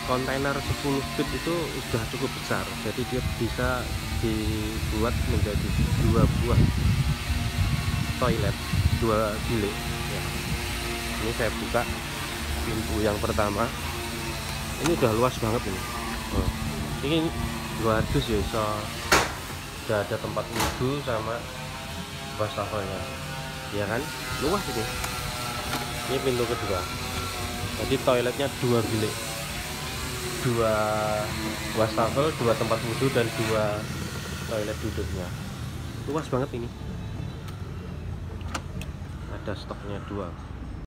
kontainer 10 feet itu sudah cukup besar, jadi dia bisa dibuat menjadi 2 buah toilet, 2 bilik ya. Ini saya buka pintu yang pertama, ini udah luas banget ini. Ini luar dus ya, so udah ada tempat wudhu sama wastafelnya ya kan, luas ini. Ini pintu kedua, jadi toiletnya 2 bilik, 2 wastafel, 2 tempat wudhu, dan 2 toilet duduknya. Luas banget ini, ada stoknya 2.